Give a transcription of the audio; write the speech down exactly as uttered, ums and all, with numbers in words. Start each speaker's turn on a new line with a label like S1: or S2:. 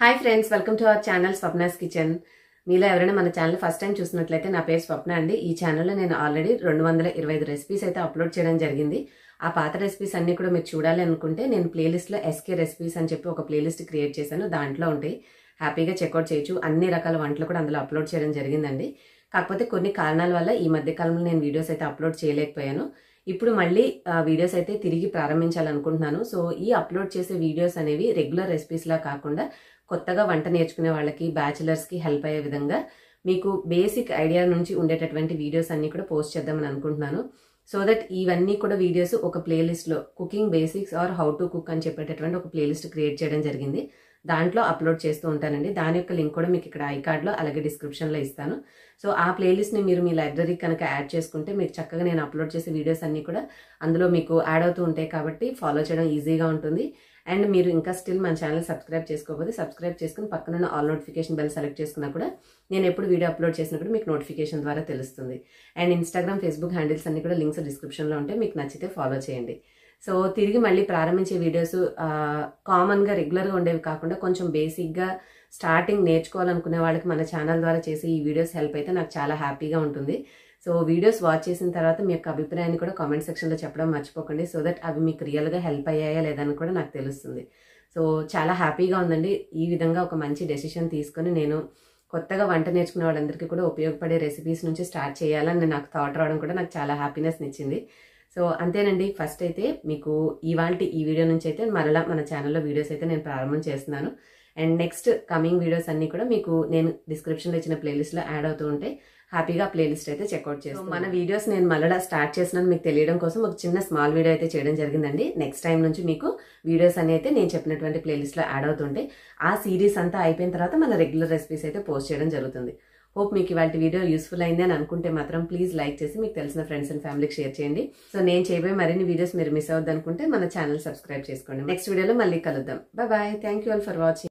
S1: Hi friends, welcome to our channel Swapna's kitchen. మీలో ఎవరైనా మన ఛానల్ ఫస్ట్ టైం చూసినట్లయితే నా పేరు స్వప్న అండి. ఈ ఛానల్లో నేను ఆల్రెడీ రెండు వందల ఇరవై ఐదు రెసిపీస్ అయితే అప్లోడ్ చేయడం జరిగింది. ఆ పాత రెసిపీస్ అన్ని కూడా మీరు చూడాలి అనుకుంటే నేను ప్లేలిస్ట్లో ఎస్కే రెసిపీస్ అని చెప్పి ఒక ప్లేలిస్ట్ క్రియేట్ చేశాను. దాంట్లో ఉంటాయి, హ్యాపీగా చెక్అవుట్ చేయొచ్చు. అన్ని రకాల వంటలు కూడా అందులో అప్లోడ్ చేయడం జరిగిందండి. కాకపోతే కొన్ని కారణాల వల్ల ఈ మధ్య కాలంలో నేను వీడియోస్ అయితే అప్లోడ్ చేయలేకపోయాను. ఇప్పుడు మళ్ళీ వీడియోస్ అయితే తిరిగి ప్రారంభించాలనుకుంటున్నాను. సో ఈ అప్లోడ్ చేసే వీడియోస్ అనేవి రెగ్యులర్ రెసిపీస్ లా కాకుండా కొత్తగా వంట నేర్చుకునే వాళ్ళకి, బ్యాచిలర్స్ కి హెల్ప్ అయ్యే విధంగా మీకు బేసిక్ ఐడియా నుంచి ఉండేటటువంటి వీడియోస్ అన్ని కూడా పోస్ట్ చేద్దామని అనుకుంటున్నాను. సో దట్ ఇవన్నీ కూడా వీడియోస్ ఒక ప్లేలిస్ట్ లో cooking basics or how to cook అని చెప్పేటటువంటి ఒక ప్లేలిస్ట్ క్రియేట్ చేయడం జరిగింది. దాంట్లో అప్లోడ్ చేస్తూ ఉంటానండి. దాని యొక్క లింక్ కూడా మీకు ఇక్కడ ఐ కార్డ్ లో అలాగే డిస్క్రిప్షన్ లో ఇస్తాను. సో ఆ ప్లేలిస్ట్ ని మీరు మీ లైబ్రరీ కనుక యాడ్ చేసుకుంటే మీరు చక్కగా నేను అప్లోడ్ చేసే వీడియోస్ అన్ని కూడా అందులో మీకు యాడ్ అవుతూ ఉంటాయి కాబట్టి ఫాలో చేయడం ఈజీగా ఉంటుంది. అండ్ మీరు ఇంకా స్టిల్ మన ఛానల్ సబ్స్క్రైబ్ చేసుకోకపోతే సబ్స్క్రైబ్ చేసుకుని పక్కన ఆల్ నోటిఫికేషన్ బెల్ సెలెక్ట్ చేసుకున్నా కూడా నేను ఎప్పుడు వీడియో అప్లోడ్ చేసినప్పుడు మీకు నోటిఫికేషన్ ద్వారా తెలుస్తుంది. అండ్ ఇన్స్టాగ్రామ్, ఫేస్బుక్ హ్యాండిల్స్ అన్ని కూడా లింక్స్ డిస్క్రిప్షన్లో ఉంటాయి, మీకు నచ్చితే ఫాలో చేయండి. సో తిరిగి మళ్ళీ ప్రారంభించే వీడియోస్ కామన్గా రెగ్యులర్గా ఉండేవి కాకుండా కొంచెం బేసిక్గా స్టార్టింగ్ నేర్చుకోవాలనుకునే వాళ్ళకి మన ఛానల్ ద్వారా చేసే ఈ వీడియోస్ హెల్ప్ అయితే నాకు చాలా హ్యాపీగా ఉంటుంది. సో వీడియోస్ వాచ్ చేసిన తర్వాత మీ యొక్క అభిప్రాయాన్ని కూడా కామెంట్ సెక్షన్లో చెప్పడం మర్చిపోకండి. సో దట్ అవి మీకు రియల్గా హెల్ప్ అయ్యాయా లేదని కూడా నాకు తెలుస్తుంది. సో చాలా హ్యాపీగా ఉందండి. ఈ విధంగా ఒక మంచి డెసిషన్ తీసుకొని నేను కొత్తగా వంట నేర్చుకునే వాళ్ళందరికీ కూడా ఉపయోగపడే రెసిపీస్ నుంచి స్టార్ట్ చేయాలని నాకు థాట్ రావడం కూడా నాకు చాలా హ్యాపీనెస్ని ఇచ్చింది. సో అంతేనండి. ఫస్ట్ అయితే మీకు ఇవాల్టి ఈ వీడియో నుంచి అయితే మరలా మన ఛానల్లో వీడియోస్ అయితే నేను ప్రారంభం చేస్తున్నాను. అండ్ నెక్స్ట్ కమింగ్ వీడియోస్ అన్ని కూడా మీకు నేను డిస్క్రిప్షన్లో ఇచ్చిన ప్లేలిస్ట్లో యాడ్ అవుతూ ఉంటాయి. హ్యాపీగా ప్లేలిస్ట్ అయితే చెక్అవుట్ చేస్తాను. మన వీడియోస్ నేను మళ్ళీ స్టార్ట్ చేసినాను మీకు తెలియడం కోసం ఒక చిన్న స్మాల్ వీడియో అయితే చేయడం జరిగిందండి. నెక్స్ట్ టైం నుంచి మీకు వీడియోస్ అని అయితే నేను చెప్పినటువంటి ప్లేలిస్ట్లో యాడ్ అవుతుంటాయి. ఆ సిరీస్ అంతా అయిపోయిన తర్వాత మన రెగ్యులర్ రెసిపీస్ అయితే పోస్ట్ చేయడం జరుగుతుంది. హోప్ మీకు ఇవాళ వీడియో యూస్ఫుల్ అయింది అని అనుకుంటే మాత్రం ప్లీజ్ లైక్ చేసి మీకు తెలిసిన ఫ్రెండ్స్ అండ్ ఫ్యామిలీకి షేర్ చేయండి. సో నేను చేయబోయే మరిన్ని వీడియోస్ మీరు మిస్ అవ్వద్దు అనుకుంటే మన ఛానల్ సబ్స్క్రైబ్ చేసుకోండి. నెక్స్ట్ వీడియోలో మళ్ళీ కలుద్దాం. Bye bye. Thank you all for watching.